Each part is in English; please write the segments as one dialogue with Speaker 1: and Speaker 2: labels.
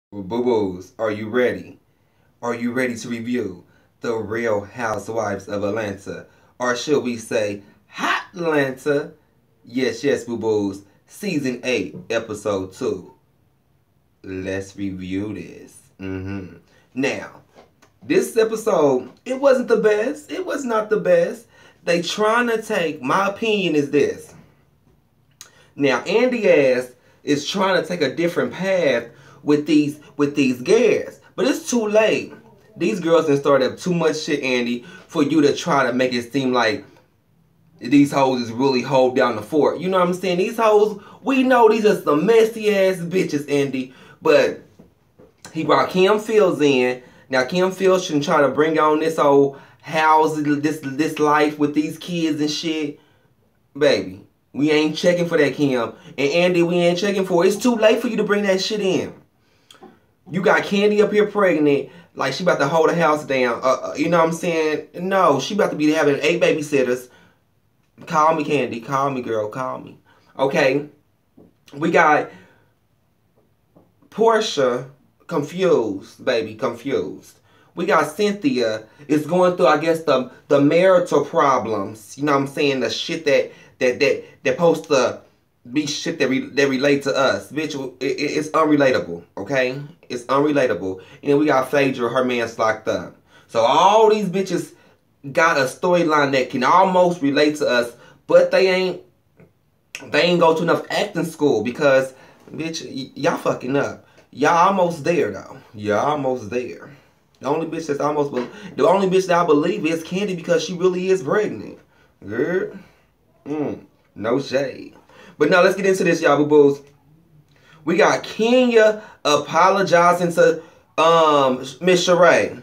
Speaker 1: Boo-boos, are you ready? Are you ready to review The Real Housewives of Atlanta? Or should we say Hot Atlanta? Yes, yes, boo-boos. Season 8, Episode 2. Let's review this. Now, this episode, it wasn't the best. It was not the best. They trying to take, my opinion is this. Now, Andy ass is trying to take a different path with these gas. But it's too late. These girls have started up too much shit, Andy, for you to try to make it seem like these hoes is really hold down the fort. You know what I'm saying? These hoes, we know these are some messy ass bitches, Andy. But he brought Kim Fields in. Now Kim Fields shouldn't try to bring on this old house, this life with these kids and shit. Baby, we ain't checking for that, Kim. And Andy, we ain't checking for it. It's too late for you to bring that shit in. You got Candy up here pregnant, like she about to hold the house down. You know what I'm saying? No, she about to be having 8 babysitters. Call me, Candy. Call me, girl. Call me. Okay. We got Portia confused, baby, confused. We got Cynthia is going through, I guess, the marital problems. You know what I'm saying? The shit that supposed to be shit that relate to us. Bitch, it's unrelatable, okay? It's unrelatable. And then we got Phaedra, her man's locked up. So all these bitches got a storyline that can almost relate to us, but they ain't go to enough acting school because, bitch, y'all fucking up. Y'all almost there, though. Y'all almost there. The only bitch that I believe is Candy because she really is pregnant. Girl. No shade. But now let's get into this, y'all boo-boos. We got Kenya apologizing to Miss Sheree.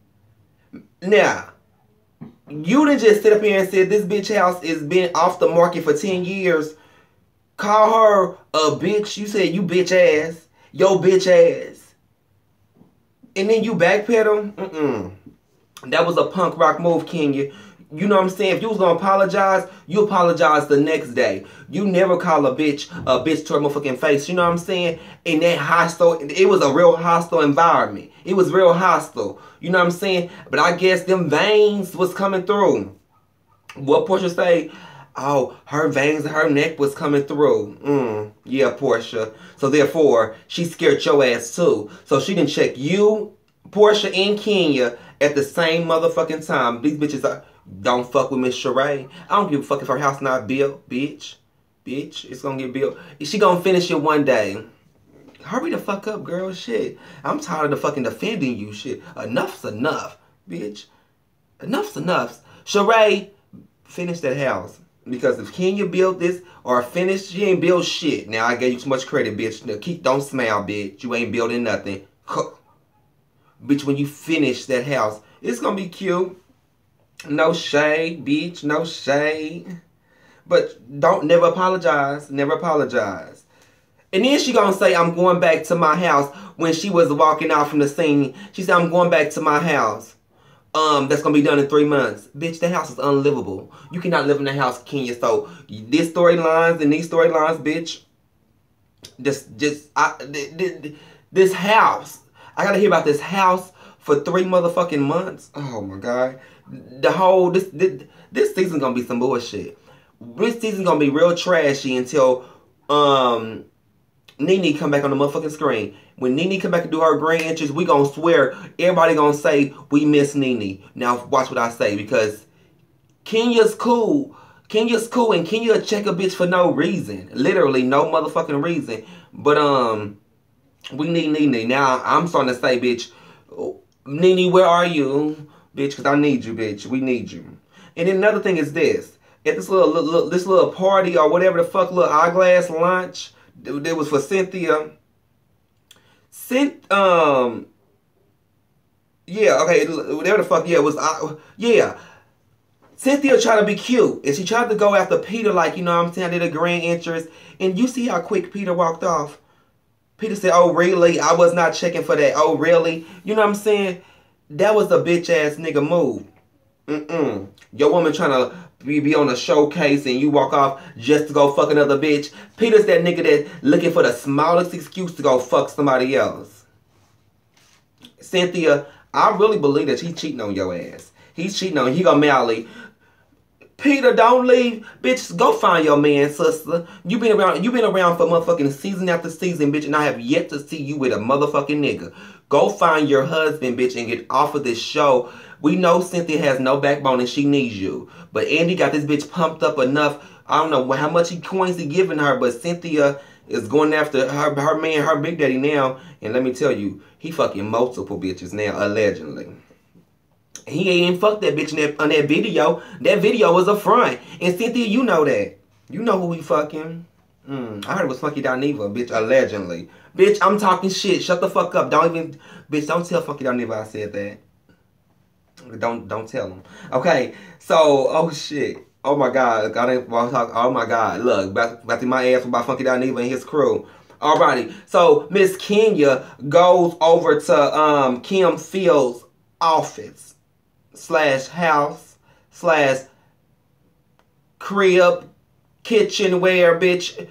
Speaker 1: Now, you didn't just sit up here and say this bitch house has been off the market for 10 years. Call her a bitch. You said you bitch ass. Yo bitch ass. And then you backpedal? That was a punk rock move, Kenya. You know what I'm saying? If you was gonna apologize, you apologize the next day. You never call a bitch to her motherfucking face. You know what I'm saying? In that hostile, it was a real hostile environment. It was real hostile. You know what I'm saying? But I guess them veins was coming through. What Portia say? Oh, her veins and her neck was coming through. Yeah, Portia. So therefore, she scared your ass too. So she didn't check you, Portia, and Kenya at the same motherfucking time. These bitches are... Don't fuck with Miss Sheree. I don't give a fuck if her house not built, bitch. Bitch, it's gonna get built. She gonna finish it one day. Hurry the fuck up, girl. Shit. I'm tired of the fucking defending you, shit. Enough's enough, bitch. Enough's enough. Sheree, finish that house. Because if Kenya built this or finished, she ain't built shit. Now, I gave you too much credit, bitch. Now, don't smile, bitch. You ain't building nothing. Bitch, when you finish that house, it's gonna be cute. No shade, bitch. No shade. But never apologize. Never apologize. And then she gonna say, I'm going back to my house. When she was walking out from the scene, she said, I'm going back to my house. That's gonna be done in 3 months. Bitch, that house is unlivable. You cannot live in that house, Kenya. So, these storylines and these storylines, bitch. This house. I gotta hear about this house for 3 motherfucking months. Oh my God. The whole this season gonna be some bullshit. This season gonna be real trashy until Nene come back on the motherfucking screen. When Nene come back and do her grand entrance, we gonna swear everybody gonna say we miss Nene. Now watch what I say because Kenya's cool. Kenya's cool and Kenya check a bitch for no reason. Literally no motherfucking reason. But we need Nene. Now I'm starting to say, bitch, Nene, where are you? Bitch, because I need you, bitch. We need you. And then another thing is this. At this little party or whatever the fuck, little eyeglass lunch, it was for Cynthia. Yeah, okay, whatever the fuck, yeah, it was, yeah. Cynthia tried to be cute. And she tried to go after Peter like, you know what I'm saying, I did a grand entrance. And you see how quick Peter walked off? Peter said, oh, really? I was not checking for that. Oh, really? You know what I'm saying? That was a bitch-ass nigga move. Your woman trying to be on a showcase and you walk off just to go fuck another bitch. Peter's that nigga that looking for the smallest excuse to go fuck somebody else. Cynthia, I really believe that he's cheating on your ass. He's cheating on you. He gonna Mally. Peter, don't leave. Bitch, go find your man, sister. You been around for motherfucking season after season, bitch, and I have yet to see you with a motherfucking nigga. Go find your husband, bitch, and get off of this show. We know Cynthia has no backbone and she needs you. But Andy got this bitch pumped up enough. I don't know how much coins he giving her, but Cynthia is going after her man, her big daddy now. And let me tell you, he fucking multiple bitches now, allegedly. He ain't even fucked that bitch on that video. That video was a front. And Cynthia, you know that. You know who he fucking. I heard it was Funky Dineva, bitch, allegedly. Bitch, I'm talking shit. Shut the fuck up. Bitch, don't tell Funky Dineva I said that. Don't tell him. Okay, so, oh shit. Oh my God. Oh my God. Look, about to my ass about Funky Dineva and his crew. Alrighty. So, Miss Kenya goes over to Kim Fields' office. / house / crib, kitchenware, bitch,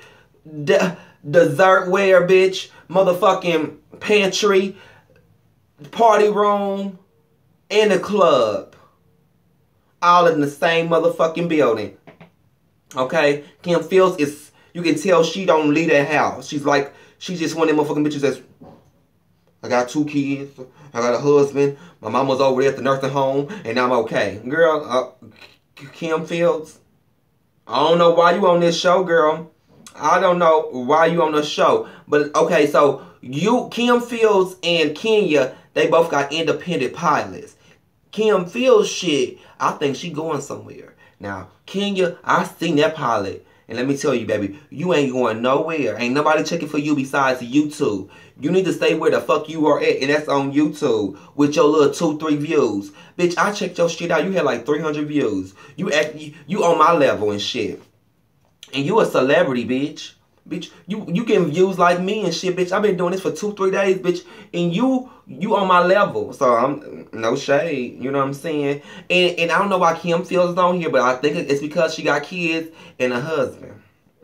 Speaker 1: dessertware, bitch, motherfucking pantry, party room, and a club, all in the same motherfucking building. Okay, Kim Fields is, you can tell she don't leave that house. She's just one of them motherfucking bitches that's, I got 2 kids. I got a husband. My mom was over there at the nursing home, and I'm okay. Girl, Kim Fields, I don't know why you on this show, girl. I don't know why you on the show. But, okay, so Kim Fields and Kenya, they both got independent pilots. Kim Fields shit, I think she going somewhere. Now, Kenya, I seen that pilot. And let me tell you, baby, you ain't going nowhere. Ain't nobody checking for you besides YouTube. You need to stay where the fuck you are at, and that's on YouTube with your little 2-3 views. Bitch, I checked your shit out. You had like 300 views. You on my level and shit. And you a celebrity, bitch. Bitch, you getting views like me and shit, bitch. I've been doing this for 2-3 days, bitch. And you on my level. So I'm no shade. You know what I'm saying? And I don't know why Kim Fields on here, but I think it's because she got kids and a husband.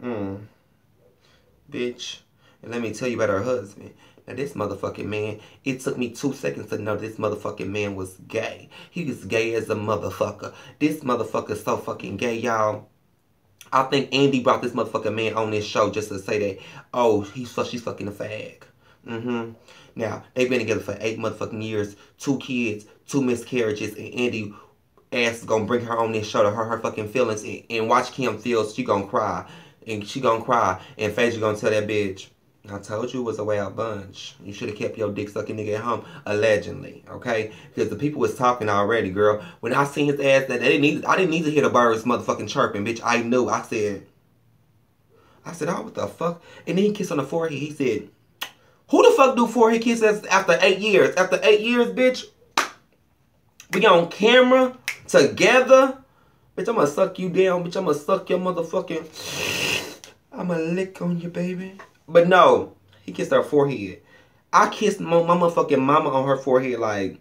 Speaker 1: Bitch. And let me tell you about her husband. Now this motherfucking man, it took me 2 seconds to know this motherfucking man was gay. He was gay as a motherfucker. This motherfucker's so fucking gay, y'all. I think Andy brought this motherfucking man on this show just to say that, oh, she's fucking a fag. Now, they've been together for 8 motherfucking years, 2 kids, 2 miscarriages, and Andy ass is gonna bring her on this show to hurt her fucking feelings and watch Kim Fields, she gonna cry. And she gonna cry. And Phaedra gonna tell that bitch, I told you it was a wild bunch. You should have kept your dick sucking nigga at home, allegedly, okay? Because the people was talking already, girl. When I seen his ass, I didn't need to hear the birds motherfucking chirping, bitch. I knew. I said, oh, what the fuck? And then he kissed on the forehead. He said, who the fuck do forehead kisses after 8 years? After 8 years, bitch, we on camera together. Bitch, I'm gonna suck you down. Bitch, I'm gonna suck your motherfucking, I'm gonna lick on you, baby. But no, he kissed her forehead. I kissed my motherfucking mama on her forehead like,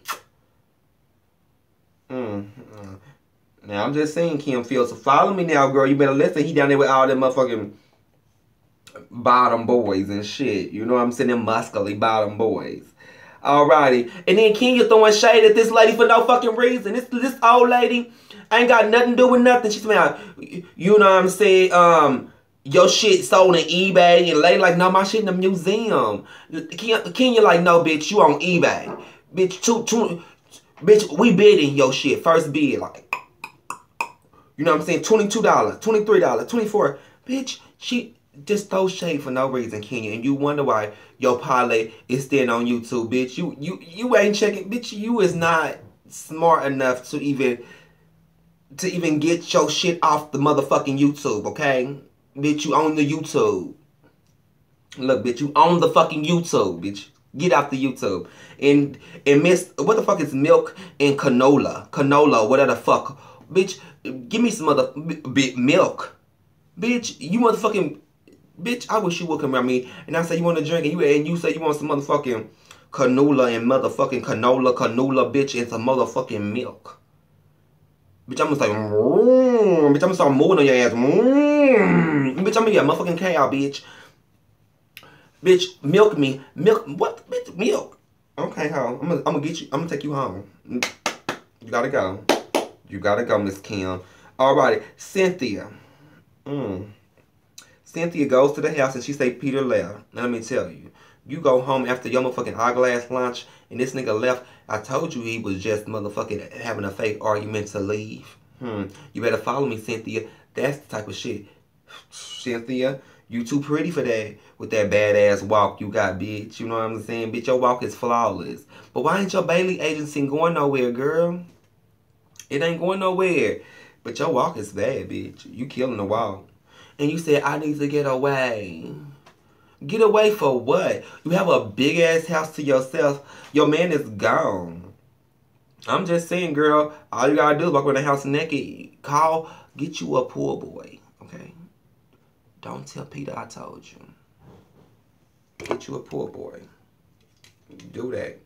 Speaker 1: Now, I'm just saying, Kim Fields, so follow me now, girl. You better listen. He down there with all them motherfucking bottom boys and shit. You know what I'm saying? Them muscly bottom boys. Alrighty. And then Kenya throwing shade at this lady for no fucking reason. This old lady ain't got nothing to do with nothing. She's like, you know what I'm saying? Your shit sold on eBay, and lady like, no, my shit in the museum. Kenya like, no, bitch, you on eBay. Bitch, bitch, we bidding your shit. First bid, like, you know what I'm saying? $22, $23, $24. Bitch, she just throw shade for no reason, Kenya. And you wonder why your pilot is still on YouTube, bitch. You ain't checking, bitch. You is not smart enough to even get your shit off the motherfucking YouTube, okay? Bitch, you own the YouTube. Look, bitch, you own the fucking YouTube, bitch. Get off the YouTube. And Miss, what the fuck is milk and canola? Canola, whatever the fuck. Bitch, give me some other milk. Bitch, you motherfucking, bitch, I wish you would come around me and I say you want to drink and you say you want some motherfucking canola and motherfucking canola, bitch, and some motherfucking milk. Bitch, I'm gonna say, bitch, I'm gonna start moving on your ass. Bitch, I'm gonna be a motherfucking cow, bitch. Bitch, milk me. Milk, what? Bitch, milk. Okay, ho. I'm gonna get you. I'm gonna take you home. You gotta go. You gotta go, Miss Kim. Alrighty, Cynthia. Cynthia goes to the house and she say Peter left. Now let me tell you. You go home after your motherfucking eyeglass lunch and this nigga left. I told you he was just motherfucking having a fake argument to leave. You better follow me, Cynthia. That's the type of shit. Cynthia, you too pretty for that. With that badass walk you got, bitch. You know what I'm saying? Bitch, your walk is flawless. But why ain't your Bailey agency going nowhere, girl? It ain't going nowhere. But your walk is bad, bitch. You killing the walk. And you said, I need to get away. Get away for what? You have a big ass house to yourself. Your man is gone. I'm just saying, girl, all you gotta do is walk around the house naked. Get you a pool boy, okay? Don't tell Peter I told you. Get you a pool boy. Do that.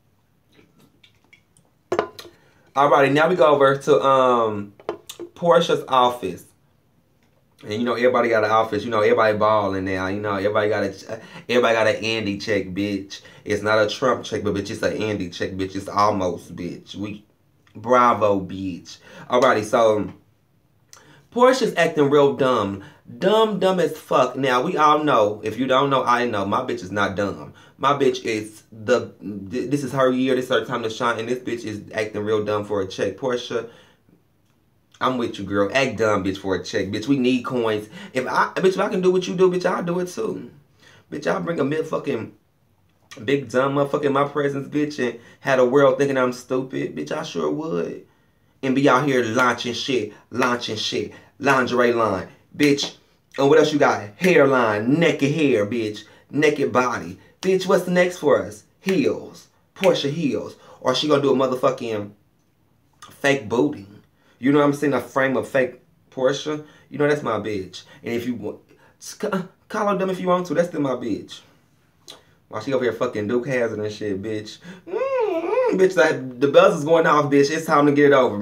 Speaker 1: Alrighty, now we go over to Portia's office. And you know everybody got an office. You know everybody balling now. You know everybody got an Andy check, bitch. It's not a Trump check, but bitch, it's an Andy check, bitch. It's almost, bitch. Bravo, bitch. Alrighty, so Portia's acting real dumb. Dumb as fuck. Now we all know. If you don't know, I know. My bitch is not dumb. My bitch is this is her year. This is her time to shine, and this bitch is acting real dumb for a check. Portia, I'm with you, girl. Act dumb, bitch, for a check. Bitch, we need coins. If I can do what you do, bitch, I'll do it too. Bitch, I'll bring a fucking big dumb motherfucker in my presence, bitch, and have the world thinking I'm stupid. Bitch, I sure would. And be out here launching shit. Lingerie line. Bitch, and what else you got? Hairline, naked hair, bitch. Naked body. Bitch, what's next for us? Heels. Portia heels. Or she gonna do a motherfucking fake booty. You know what I'm saying? A frame of fake Portia. You know, that's my bitch. And if you want, call her dumb if you want to. That's still my bitch. While she over here fucking Duke Hazard and shit, bitch. Bitch, like, the buzz is going off, bitch. It's time to get it over.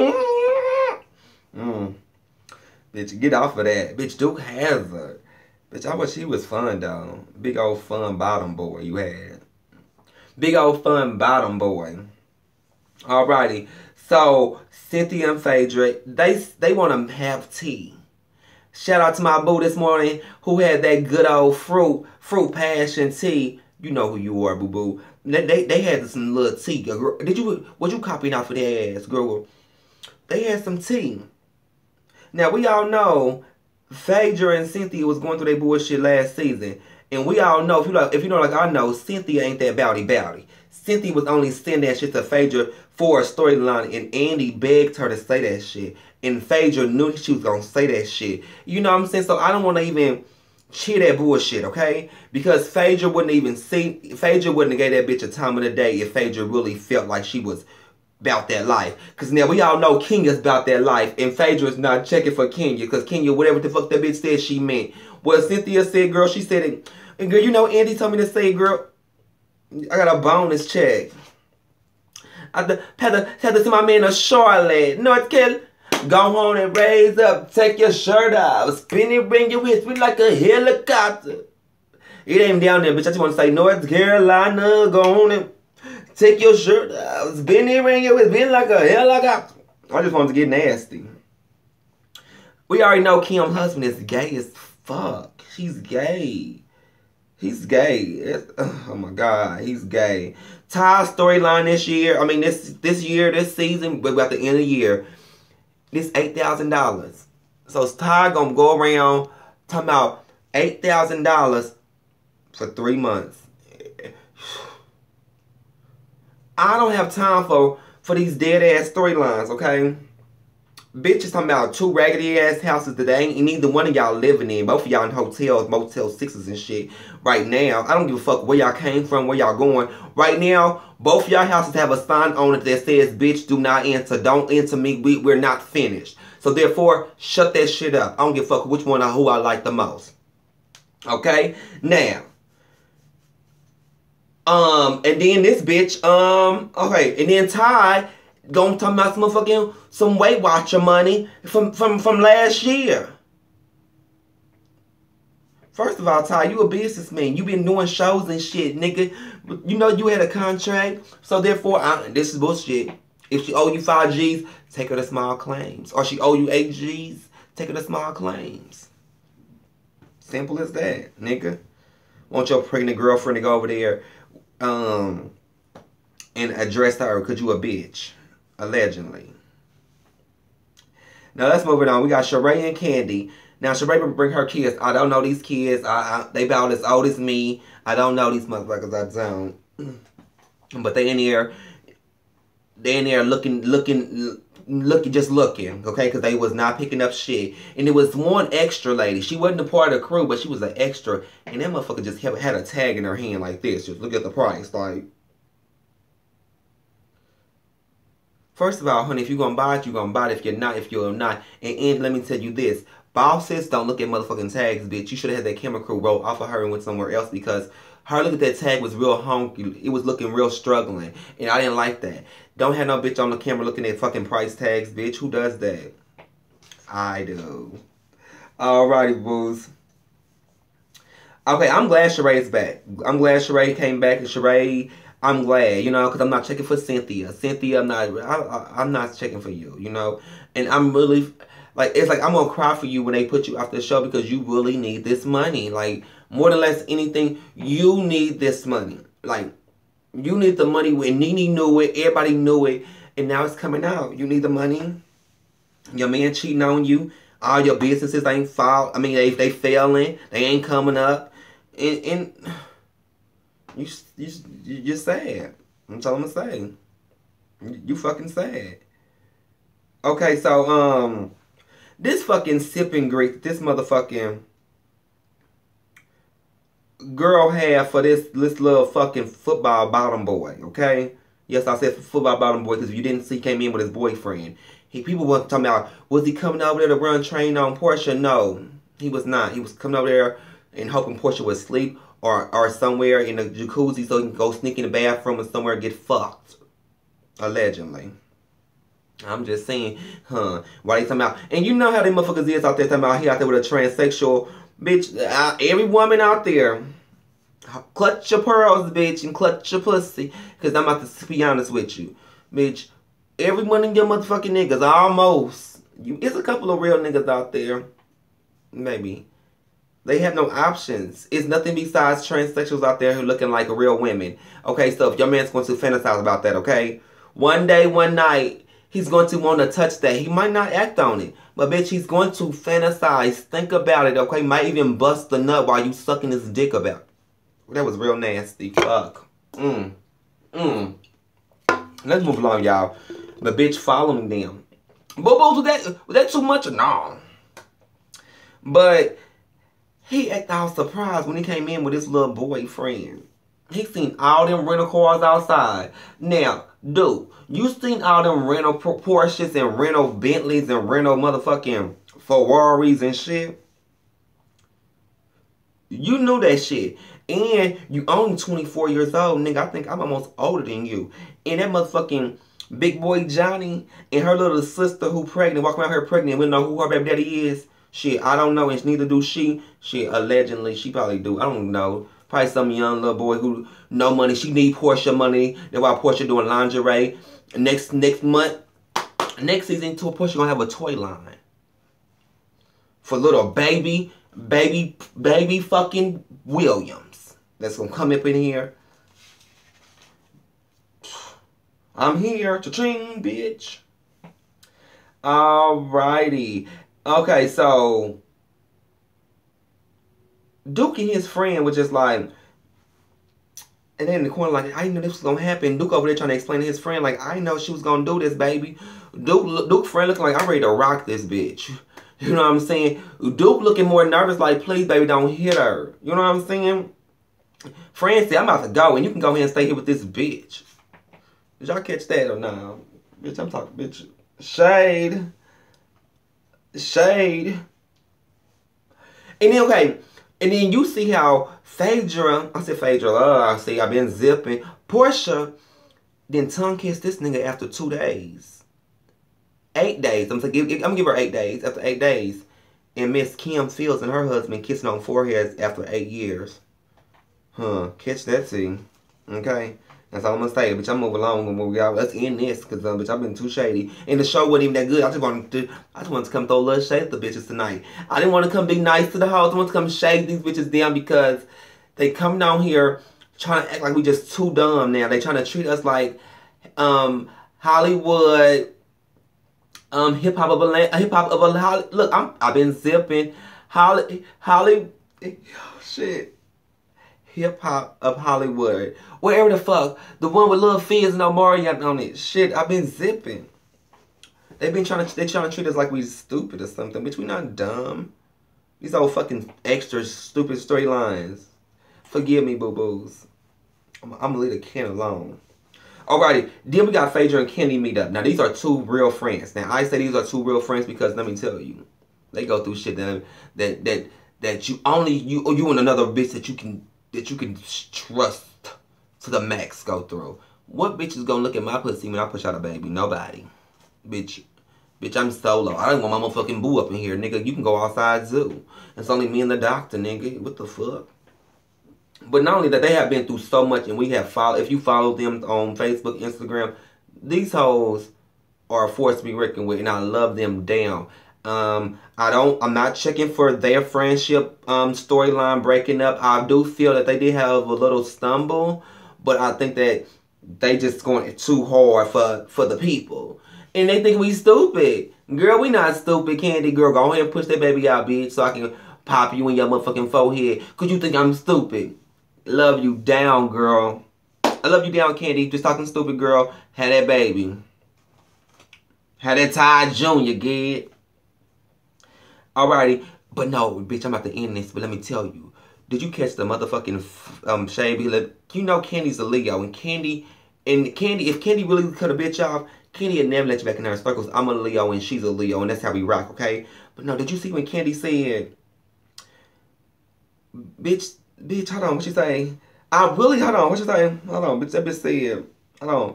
Speaker 1: Bitch, get off of that. Bitch, Duke Hazard. Bitch, I wish he was fun, though. Big old fun bottom boy you had. Big old fun bottom boy. Alrighty. So, Cynthia and Phaedra, they want to have tea. Shout out to my boo this morning who had that good old fruit passion tea. You know who you are, boo-boo. They had some little tea. Was you copying off of their ass, girl? They had some tea. Now, we all know Phaedra and Cynthia was going through their bullshit last season. And we all know, if you know like I know, Cynthia ain't that bowdy. Cynthia was only saying that shit to Phaedra for a storyline, and Andy begged her to say that shit. And Phaedra knew she was gonna say that shit. You know what I'm saying? So I don't want to even cheer that bullshit, okay? Because Phaedra wouldn't have gave that bitch a time of the day if Phaedra really felt like she was about that life. Because now we all know Kenya's about that life, and Phaedra's not checking for Kenya, because Kenya, whatever the fuck that bitch said, she meant. What Cynthia said, girl, she said it. And girl, you know Andy told me to say, girl, I got a bonus check. I had to see my man in Charlotte, North Carolina. Go home and raise up, take your shirt off, spin it, bring your waist, like a helicopter. It ain't down there, bitch. I just want to say North Carolina, go on and take your shirt off, spin it, bring your waist, spin like a helicopter. I just wanted to get nasty. We already know Kim's husband is gay as fuck. He's gay. He's gay. Oh my God, he's gay. Ty's storyline this year, I mean this season, but at the end of the year, this $8,000. So Ty gonna go around talking about $8,000 for 3 months. I don't have time for these dead ass storylines, okay? Bitches talking about 2 raggedy ass houses that ain't neither one of y'all living in. Both of y'all in hotels, Motel 6s and shit. Right now, I don't give a fuck where y'all came from, where y'all going. Right now, both y'all houses have a sign on it that says, bitch, do not enter. Don't enter me. We're not finished. So therefore, shut that shit up. I don't give a fuck which one or who I like the most. Okay? Now. And then this bitch, okay, and then Ty gonna talk about some Weight Watcher money from last year. First of all, Ty, you a businessman. You been doing shows and shit, nigga. You know you had a contract. So therefore, this is bullshit. If she owe you 5 G's, take her to small claims. Or she owe you 8 G's, take her to small claims. Simple as that, nigga. Want your pregnant girlfriend to go over there and address her because you a bitch. Allegedly. Now let's move it on. We got Sheree and Candy. Now Sheree bring her kids. I don't know these kids. They about as old as me. I don't know these motherfuckers. I don't. But they in there. They in there looking, just looking, okay? Because they was not picking up shit. And it was one extra lady. She wasn't a part of the crew, but she was an extra. And that motherfucker just had a tag in her hand like this. Just look at the price, like. First of all, honey, if you're going to buy it, you're going to buy it. If you're not. And let me tell you this. Bosses don't look at motherfucking tags, bitch. You should have had that camera crew roll off of her and went somewhere else because her look at that tag was real honky. It was looking real struggling. And I didn't like that. Don't have no bitch on the camera looking at fucking price tags, bitch. Who does that? I do. Alrighty, boos. Okay, I'm glad Sheree's back. I'm glad Sheree came back. And Sheree, I'm glad, you know, because I'm not checking for Cynthia. Cynthia, I'm not checking for you, you know. And I'm really, like, it's like I'm going to cry for you when they put you off the show because you really need this money. Like, more than less anything, you need this money. Like, you need the money when Nene knew it, everybody knew it, and now it's coming out. You need the money. Your man cheating on you. All your businesses ain't fall. I mean, they failing. They ain't coming up. And you're sad. That's all I'm gonna say. You fucking sad. Okay, so this fucking sipping Greek, this motherfucking girl had for this little fucking football bottom boy, okay? Yes, I said football bottom boy because if you didn't see, he came in with his boyfriend. People were talking about, was he coming over there to run train on Portia? No, he was not. He was coming over there and hoping Portia would sleep or somewhere in the jacuzzi so he can go sneak in the bathroom or somewhere and get fucked. Allegedly. I'm just saying, why they talking about, and you know how them motherfuckers is out there talking about he out there with a transsexual. Bitch, every woman out there, clutch your pearls, bitch, and clutch your pussy. Because I'm about to be honest with you. Bitch, every one of your motherfucking niggas, almost. It's a couple of real niggas out there. Maybe. They have no options. It's nothing besides transsexuals out there who looking like real women. Okay, so if your man's going to fantasize about that, okay? One day, one night, he's going to want to touch that. He might not act on it. But bitch, he's going to fantasize. Think about it, okay? Might even bust the nut while you sucking his dick about. That was real nasty. Fuck. Let's move along, y'all. The bitch following them. Boo-boo, was that too much or no? But he acted all surprised when he came in with his little boyfriend. He seen all them rental cars outside. Now, dude, you seen all them rental Porsches and rental Bentleys and rental motherfucking Ferraris and shit? You knew that shit. And you only 24 years old, nigga. I think I'm almost older than you. And that motherfucking big boy Johnny and her little sister who pregnant, walking around here pregnant, we don't know who her baby daddy is. Shit, I don't know, and neither do she. Shit, allegedly, she probably do. I don't know. Probably some young little boy who no money. She need Portia money. That's why Portia doing lingerie. Next month, next season, Portia gonna have a toy line for little baby fucking Williams. That's gonna come up in here. I'm here, cha-ching, bitch. Alrighty. Okay, so Duke and his friend was just like, and then in the corner like, I didn't know this was gonna happen. Duke over there trying to explain to his friend like, I didn't know she was gonna do this, baby. Duke friend looking like, I'm ready to rock this bitch. You know what I'm saying? Duke looking more nervous like, please, baby, don't hit her. You know what I'm saying? Friend said, I'm about to go, and you can go ahead and stay here with this bitch. Did y'all catch that or nah? Bitch, I'm talking, bitch. Shade. Shade. And then, okay, and then you see how Phaedra, I said Phaedra, I've been zipping. Portia then tongue kissed this nigga after 2 days. 8 days. I'm gonna give her 8 days. After 8 days. And Miss Kim Fields and her husband kissing on foreheads after 8 years. Catch that scene. Okay? That's all I'm gonna say. Bitch, I'm moving along. Let's end this. Because, bitch, I've been too shady. And the show wasn't even that good. I just wanted to come throw a little shade at the bitches tonight. I didn't want to come be nice to the house. I want to come shade these bitches down because they come down here trying to act like we just too dumb now. They trying to treat us like Hollywood, hip-hop of a look, I've been zipping shit. Hip-hop of Hollywood. Wherever the fuck. The one with Lil Fizz and Omari on it. Shit, I've been zipping. They trying to treat us like we stupid or something. Bitch, we not dumb. These old fucking extra stupid storylines. Forgive me, boo-boos. I'm gonna leave the can alone. Alrighty, then we got Phaedra and Kenny meet up. Now, these are two real friends. Now, I say these are two real friends because, let me tell you, they go through shit that you and another bitch that you can trust to the max go through. What bitch is gonna look at my pussy when I push out a baby? Nobody. Bitch, I'm solo. I don't want my motherfucking boo up in here, nigga. You can go outside zoo. It's only me and the doctor, nigga. What the fuck? But not only that, they have been through so much, and we have followed. If you follow them on Facebook, Instagram, these hoes are a force to be reckoned with, and I love them down. I'm not checking for their friendship storyline breaking up. I do feel that they did have a little stumble, but I think that they just going too hard for the people. And they think we stupid. Girl, we not stupid, Candy. Girl, go ahead and push that baby out, bitch, so I can pop you in your motherfucking forehead. Cause you think I'm stupid. Love you down, girl. I love you down, Candy. Just talking stupid, girl. Had that baby. Had that Ty Jr., get. Alrighty. But no, bitch, I'm about to end this. But let me tell you. Did you catch the motherfucking shade? You know Candy's a Leo. And Candy, if Candy really cut a bitch off, Candy would never let you back in her circles. I'm a Leo and she's a Leo. And that's how we rock, okay? But no, did you see when Candy said, bitch, hold on, what she say? Hold on, what she say? Hold on, bitch, that bitch said, hold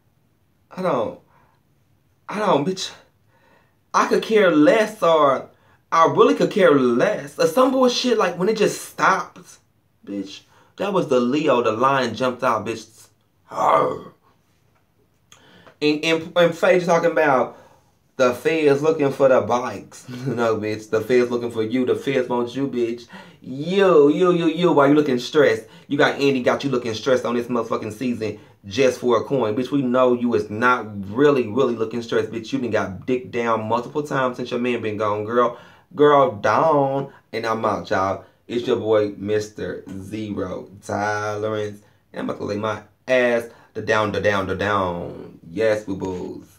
Speaker 1: on, bitch. I could care less, or I really could care less. Or some bullshit, like when it just stops, bitch. That was the Leo, the lion jumped out, bitch. Arr. And Faye talking about the feds looking for the bikes. No, bitch. The feds looking for you. The feds want you, bitch. You. Why you looking stressed? You got Andy got you looking stressed on this motherfucking season just for a coin. Bitch, we know you is not really looking stressed. Bitch, you done got dick down multiple times since your man been gone, girl. Girl, down. And I'm out, y'all. It's your boy, Mr. Zero Tolerance. And I'm about to lay my ass down. Yes, boo-boos.